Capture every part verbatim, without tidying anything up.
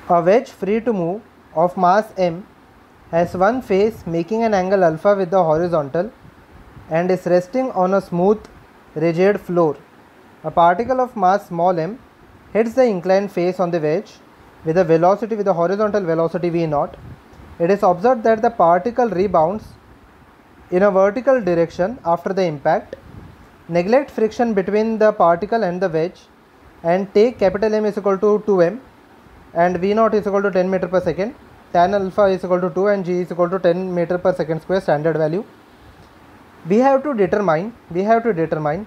A wedge free to move of mass m has one face making an angle alpha with the horizontal and is resting on a smooth, rigid floor. A particle of mass small m hits the inclined face on the wedge with a velocity with a horizontal velocity v naught. It is observed that the particle rebounds in a vertical direction after the impact. Neglect friction between the particle and the wedge and take capital M is equal to two m and v naught is equal to ten meter per second. Tan alpha is equal to two and g is equal to ten meter per second square standard value. We have to determine, we have to determine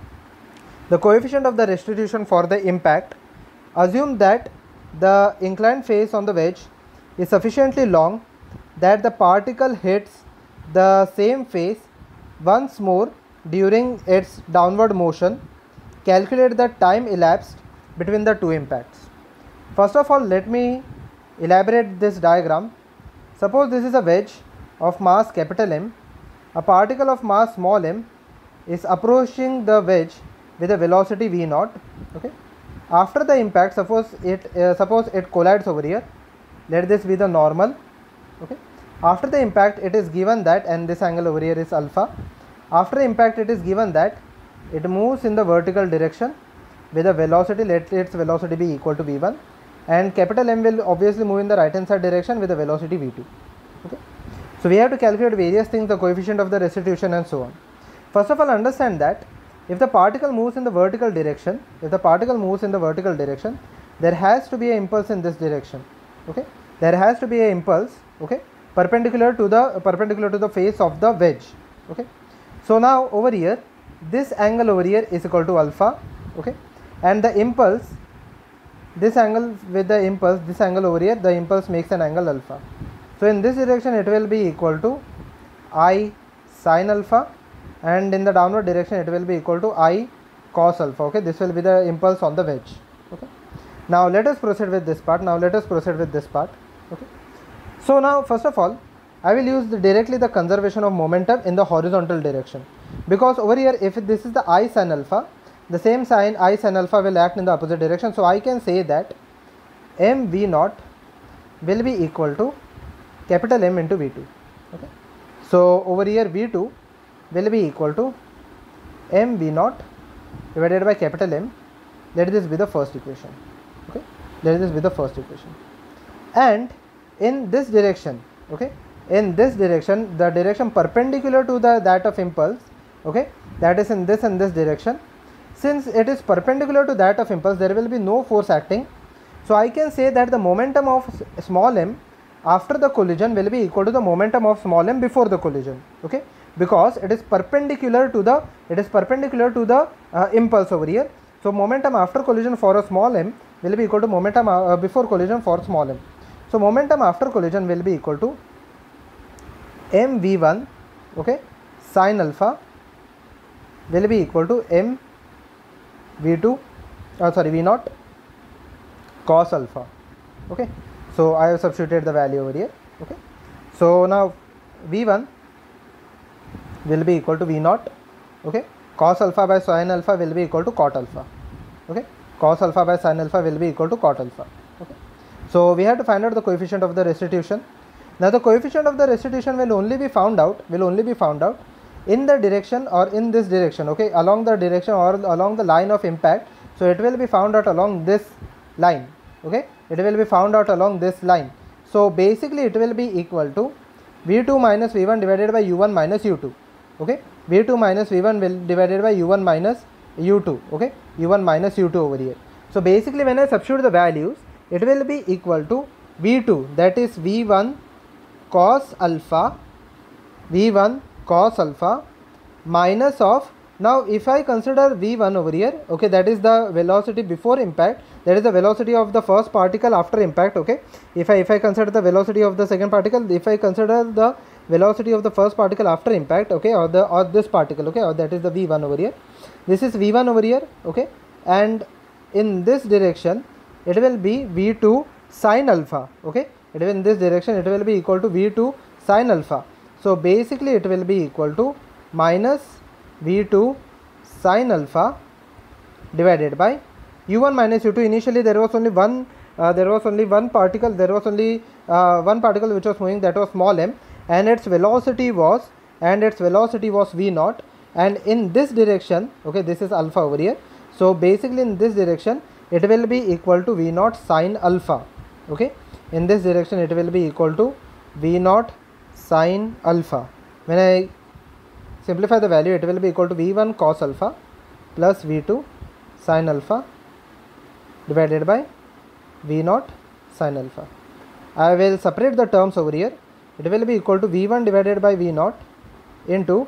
the coefficient of the restitution for the impact. Assume that the inclined face on the wedge is sufficiently long that the particle hits the same face once more during its downward motion. Calculate the time elapsed between the two impacts. First of all, let me elaborate this diagram. Suppose this is a wedge of mass capital M. A particle of mass small m is approaching the wedge with a velocity v naught. Okay. After the impact, suppose it uh, suppose it collides over here. Let this be the normal. Okay. After the impact, it is given that, and this angle over here is alpha. After impact, it is given that it moves in the vertical direction with a velocity. Let its velocity be equal to v one, and capital M will obviously move in the right hand side direction with a velocity v two. Okay. So we have to calculate various things, the coefficient of the restitution and so on. First of all, understand that if the particle moves in the vertical direction, if the particle moves in the vertical direction, there has to be an impulse in this direction. Okay, there has to be an impulse. Okay, perpendicular to the perpendicular to the face of the wedge. Okay, so now over here, this angle over here is equal to alpha. Okay, and the impulse, this angle with the impulse, this angle over here, the impulse makes an angle alpha. So in this direction, it will be equal to I sin alpha, and in the downward direction, it will be equal to I cos alpha. Okay, this will be the impulse on the wedge. Okay, now let us proceed with this part. Now let us proceed with this part. Okay, so now first of all, I will use the directly the conservation of momentum in the horizontal direction, because over here, if this is the I sin alpha, the same sign I sin alpha will act in the opposite direction. So I can say that m v naught will be equal to capital M into v two. Okay, so over here v two will be equal to m v naught divided by capital M. Let this be the first equation. Okay, let this be the first equation. And in this direction, okay, in this direction, the direction perpendicular to the that of impulse, okay, that is in this and this direction. Since it is perpendicular to that of impulse, there will be no force acting. So I can say that the momentum of small m after the collision will be equal to the momentum of small m before the collision. Okay, because it is perpendicular to the it is perpendicular to the uh, impulse over here. So momentum after collision for a small m will be equal to momentum uh, before collision for small m. So momentum after collision will be equal to m v one, okay, sin alpha will be equal to m v two, uh, sorry v naught cos alpha. Okay, so I have substituted the value over here. Okay, so now v one will be equal to v naught, okay, cos alpha by sin alpha will be equal to cot alpha. Okay, cos alpha by sin alpha will be equal to cot alpha. Okay, so we have to find out the coefficient of the restitution. Now the coefficient of the restitution will only be found out will only be found out in the direction or in this direction. Okay, along the direction or along the line of impact. So it will be found out along this line. Okay, it will be found out along this line. So basically it will be equal to v two minus v one divided by u one minus u two. Okay, v two minus v one will divided by u one minus u two. Okay, u one minus u two over here. So basically when I substitute the values, it will be equal to v two, that is v one cos alpha, v one cos alpha minus of, now if I consider v one over here, okay, that is the velocity before impact, that is the velocity of the first particle after impact. Okay, if I if I consider the velocity of the second particle, if I consider the velocity of the first particle after impact, okay, or the or this particle, okay, or that is the v one over here, this is v one over here. Okay, and in this direction it will be v two sin alpha. Okay, it will in this direction it will be equal to v two sin alpha. So basically it will be equal to minus v two sin alpha divided by u one minus u two. Initially there was only one uh, there was only one particle, there was only uh, one particle which was moving, that was small m, and its velocity was and its velocity was v naught, and in this direction, okay, this is alpha over here. So basically in this direction it will be equal to v naught sine alpha. Okay, in this direction it will be equal to v naught sine alpha. When I simplify the value, it will be equal to v one cos alpha plus v two sine alpha divided by v naught sine alpha. I will separate the terms over here. It will be equal to v one divided by v naught into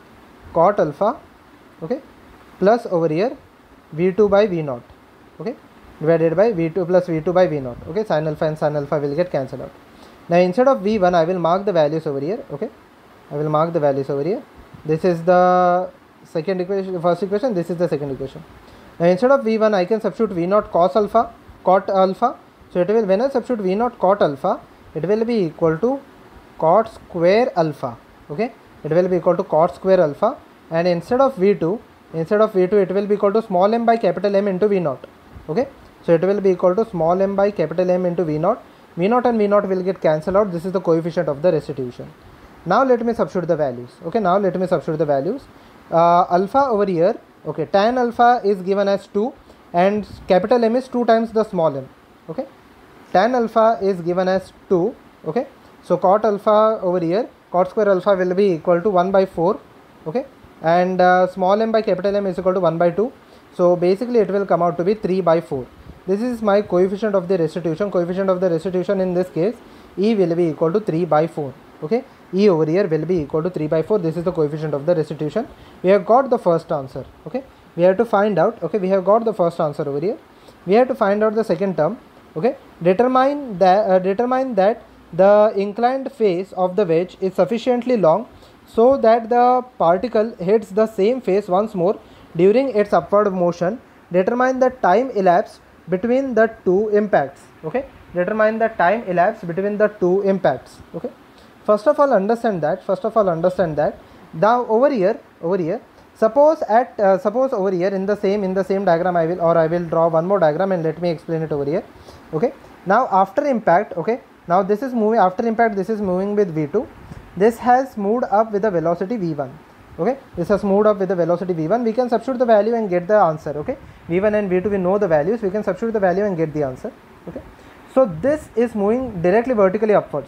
cot alpha, okay, plus over here v two by v naught, okay, divided by v two plus v two by v naught, okay, sin alpha and sin alpha will get cancelled out. Now instead of v one I will mark the values over here, okay, I will mark the values over here. This is the second equation, first equation, this is the second equation. Now instead of v one I can substitute v naught cos alpha, cot alpha. So it will, when I substitute v naught cot alpha, it will be equal to cot square alpha, okay, it will be equal to cot square alpha, and instead of v two, instead of v two it will be equal to small m by capital M into v naught, okay. So it will be equal to small m by capital M into v naught. V naught and v naught will get cancelled out. This is the coefficient of the restitution. Now let me substitute the values, okay, now let me substitute the values. Uh, alpha over here, okay, tan alpha is given as two and capital M is two times the small m, okay. Tan alpha is given as two, okay. So cot alpha over here, cot square alpha will be equal to one by four, okay, and uh, small m by capital M is equal to one by two. So basically it will come out to be three by four. This is my coefficient of the restitution. Coefficient of the restitution in this case, E will be equal to three by four, okay. E over here will be equal to three by four. This is the coefficient of the restitution. We have got the first answer, okay. We have to find out, okay, we have got the first answer over here. We have to find out the second term, okay. Determine that uh, determine that the inclined face of the wedge is sufficiently long so that the particle hits the same face once more during its upward motion. Determine the time elapsed between the two impacts, okay. Determine the time elapsed between the two impacts, okay. First of all understand that, first of all understand that now over here, over here, suppose at, uh, suppose over here in the same, in the same diagram I will, or I will draw one more diagram and let me explain it over here, okay. Now after impact, okay, now this is moving, after impact this is moving with v two, this has moved up with the velocity v one, okay, this has moved up with the velocity v one. We can substitute the value and get the answer, okay. v one and v two we know the values, we can substitute the value and get the answer, okay. So this is moving directly vertically upwards,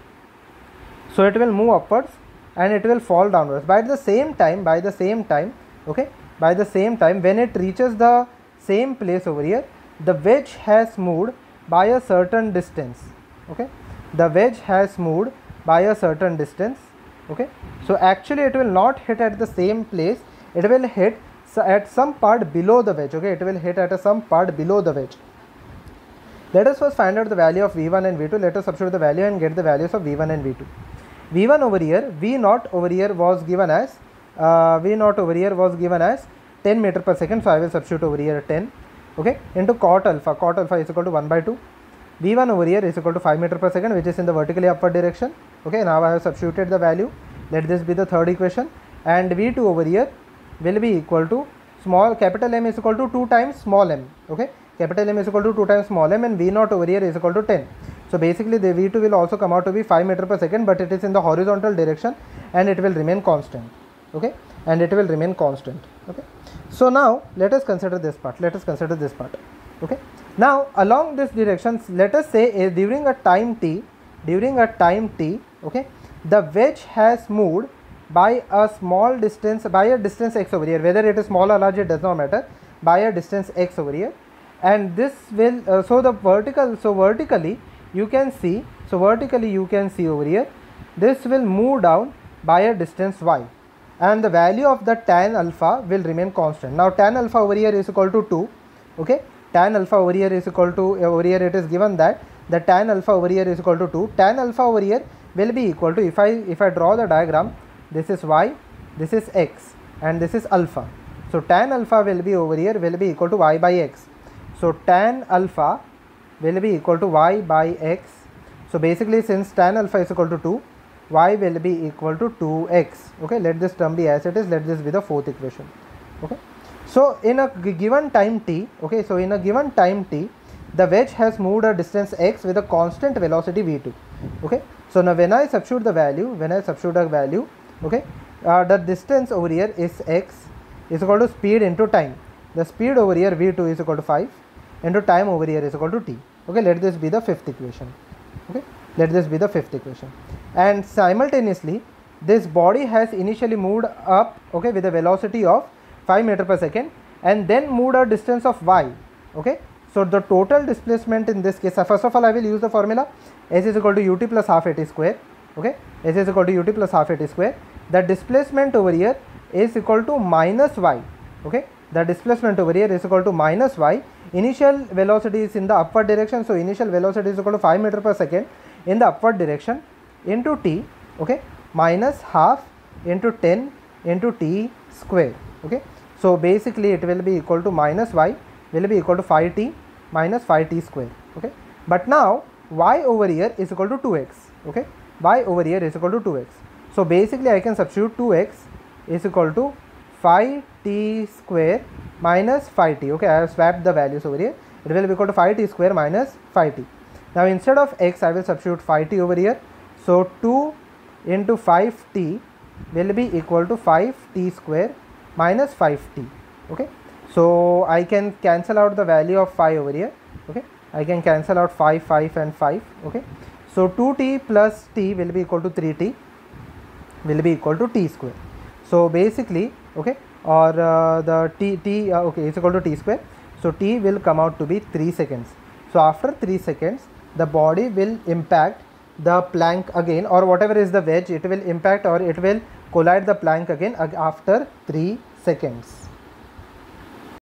so it will move upwards and it will fall downwards. By the same time, by the same time, okay, by the same time when it reaches the same place over here, the wedge has moved by a certain distance, okay, the wedge has moved by a certain distance, okay. So actually it will not hit at the same place, it will hit at some part below the wedge, okay, it will hit at a some part below the wedge. Let us first find out the value of v one and v two. Let us substitute the value and get the values of v one and v two. v one over here, v naught over here was given as uh, v naught over here was given as ten meter per second, so I will substitute over here ten, okay, into cot alpha. Cot alpha is equal to one by two. v one over here is equal to five meter per second, which is in the vertically upward direction, okay. Now I have substituted the value. Let this be the third equation, and v two over here will be equal to small capital M is equal to two times small m, okay. Capital M is equal to two times small m, and v naught over here is equal to ten. So basically the v two will also come out to be five meter per second, but it is in the horizontal direction and it will remain constant, okay, and it will remain constant, okay. So now let us consider this part, let us consider this part, okay. Now along this direction, let us say uh, during a time t, during a time t, okay, the wedge has moved by a small distance, by a distance x over here, whether it is small or large it does not matter, by a distance x over here, and this will uh, so the vertical, so vertically you can see, so vertically you can see over here, this will move down by a distance y, and the value of the tan alpha will remain constant. Now tan alpha over here is equal to two, okay, tan alpha over here is equal to, uh, over here it is given that the tan alpha over here is equal to two. Tan alpha over here will be equal to, if I if I draw the diagram, this is y, this is x, and this is alpha. So tan alpha will be over here will be equal to y by x. So tan alpha will be equal to y by x. So basically since tan alpha is equal to two, y will be equal to two x, okay. Let this term be as it is, let this be the fourth equation, okay. So in a given time t, okay, so in a given time t, the wedge has moved a distance x with a constant velocity v two. Okay, so now when I substitute the value, when I substitute a value, okay, uh, the distance over here is x is equal to speed into time. The speed over here v two is equal to five into time over here is equal to t. Okay, let this be the fifth equation. Okay, let this be the fifth equation. And simultaneously, this body has initially moved up, okay, with a velocity of five meter per second, and then moved a distance of y. Okay, so the total displacement in this case, first of all I will use the formula s is equal to ut plus half at square. Okay, s is equal to ut plus half at square. The displacement over here is equal to minus y. Okay, the displacement over here is equal to minus y. Initial velocity is in the upward direction, so initial velocity is equal to five meter per second in the upward direction into t, okay, minus half into ten into t square. Okay, so basically it will be equal to minus y will be equal to five t minus five t square. Okay, but now y over here is equal to two x. Okay, y over here is equal to two x. So basically I can substitute two x is equal to five t square minus five t. Okay, I have swapped the values over here. It will be equal to five t square minus five t. Now instead of x I will substitute five t over here. So two into five t will be equal to five t square minus five t. Okay, so I can cancel out the value of five over here. Okay, I can cancel out five, five and five. Okay, so two t plus t will be equal to three t will be equal to t square. So basically, okay, or uh, the t, t uh, okay, is equal to t square. So t will come out to be three seconds. So after three seconds, the body will impact the plank again, or whatever is the wedge, it will impact or it will collide the plank again after three seconds.